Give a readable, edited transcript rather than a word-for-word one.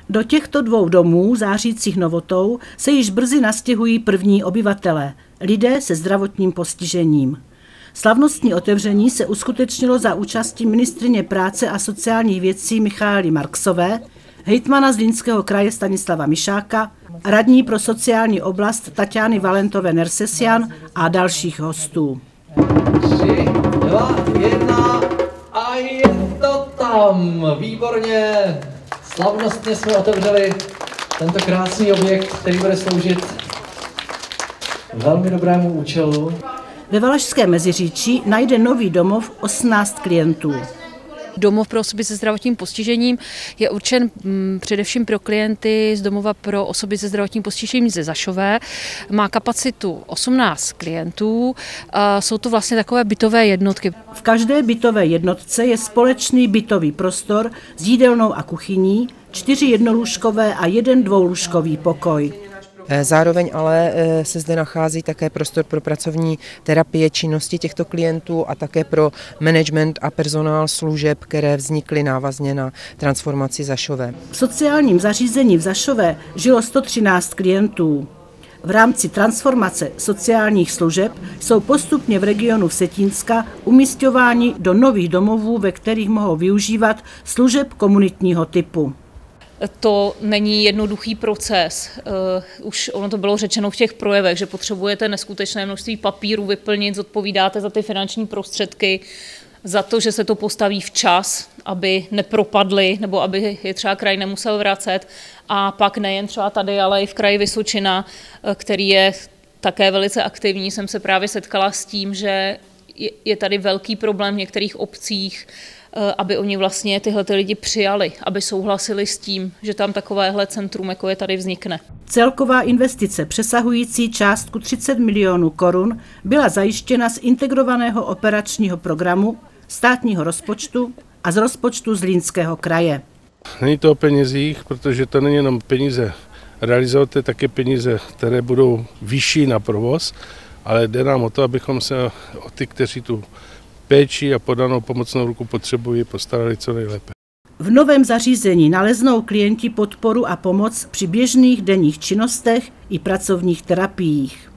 Do těchto dvou domů, zářících novotou, se již brzy nastěhují první obyvatelé, lidé se zdravotním postižením. Slavnostní otevření se uskutečnilo za účasti ministryně práce a sociálních věcí Michaely Marksové, hejtmana Zlínského kraje Stanislava Mišáka, radní pro sociální oblast Taťány Valentové Nersesian a dalších hostů. 3, 2, 1 a je to tam! Výborně! Slavnostně jsme otevřeli tento krásný objekt, který bude sloužit velmi dobrému účelu. Ve Valašském Meziříčí najde nový domov 18 klientů. Domov pro osoby se zdravotním postižením je určen především pro klienty z domova pro osoby se zdravotním postižením ze Zašové. Má kapacitu 18 klientů. Jsou to vlastně takové bytové jednotky. V každé bytové jednotce je společný bytový prostor s jídelnou a kuchyní, 4 jednolůžkové a 1 dvoulůžkový pokoj. Zároveň ale se zde nachází také prostor pro pracovní terapie činnosti těchto klientů a také pro management a personál služeb, které vznikly návazně na transformaci Zašové. V sociálním zařízení v Zašové žilo 113 klientů. V rámci transformace sociálních služeb jsou postupně v regionu Vsetínska umisťováni do nových domovů, ve kterých mohou využívat služeb komunitního typu. To není jednoduchý proces. Už ono to bylo řečeno v těch projevech, že potřebujete neskutečné množství papíru vyplnit, zodpovídáte za ty finanční prostředky, za to, že se to postaví včas, aby nepropadly, nebo aby je třeba kraj nemusel vracet. A pak nejen třeba tady, ale i v kraji Vysočina, který je také velice aktivní, jsem se právě setkala s tím, že je tady velký problém v některých obcích, aby oni vlastně tyhle lidi přijali, aby souhlasili s tím, že tam takovéhle centrum, jako je tady, vznikne. Celková investice přesahující částku 30 milionů korun byla zajištěna z integrovaného operačního programu, státního rozpočtu a z rozpočtu Zlínského kraje. Není to o penězích, protože to není jenom peníze realizovat, to je také peníze, které budou vyšší na provoz, ale jde nám o to, abychom se o ty, kteří tu péči a podanou pomocnou ruku potřebují, postarali co nejlépe. V novém zařízení naleznou klienti podporu a pomoc při běžných denních činnostech i pracovních terapiích.